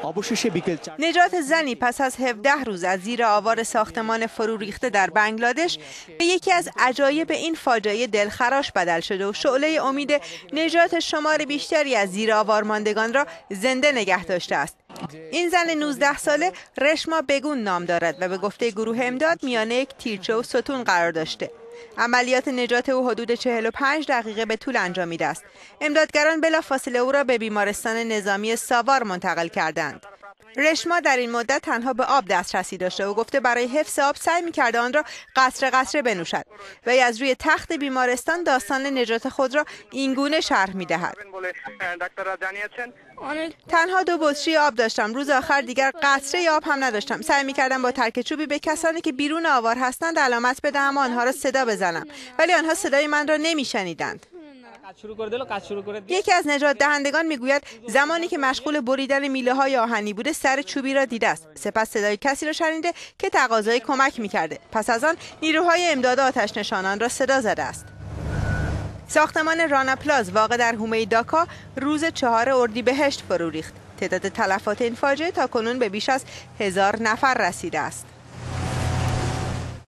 نجات زنی پس از 17 روز از زیر آوار ساختمان فرو ریخته در بنگلادش به یکی از عجایب این فاجعه دلخراش بدل شده و شعله امید نجات شمار بیشتری از زیر آوار ماندگان را زنده نگه داشته است. این زن 19 ساله رشما بگون نام دارد و به گفته گروه امداد میانه یک تیرچه و ستون قرار داشته. عملیات نجات او حدود 45 دقیقه به طول انجامید است. امدادگران بلافاصله او را به بیمارستان نظامی ساوار منتقل کردند. رشما در این مدت تنها به آب دسترسی داشته و گفته برای حفظ آب سعی می‌کرده آن را قطره قطره بنوشد. وی از روی تخت بیمارستان داستان نجات خود را اینگونه شرح می‌دهد. تنها 2 بطری آب داشتم. روز آخر دیگر قطره آب هم نداشتم. سعی می‌کردم با ترک چوبی به کسانی که بیرون آوار هستند علامت بدهم و آنها را صدا بزنم، ولی آنها صدای من را نمی‌شنیدند. یکی از نجات دهندگان میگوید زمانی که مشغول بریدن میله‌های آهنی بوده سر چوبی را دیده است. سپس صدای کسی را شنیده که تقاضای کمک می‌کرده. پس از آن نیروهای امداد آتش نشانان را صدا زده است. ساختمان رانا پلاز واقع در حومه داکا روز 4 اردیبهشت فرو ریخت. تعداد تلفات این فاجعه تاکنون به بیش از 1000 نفر رسیده است.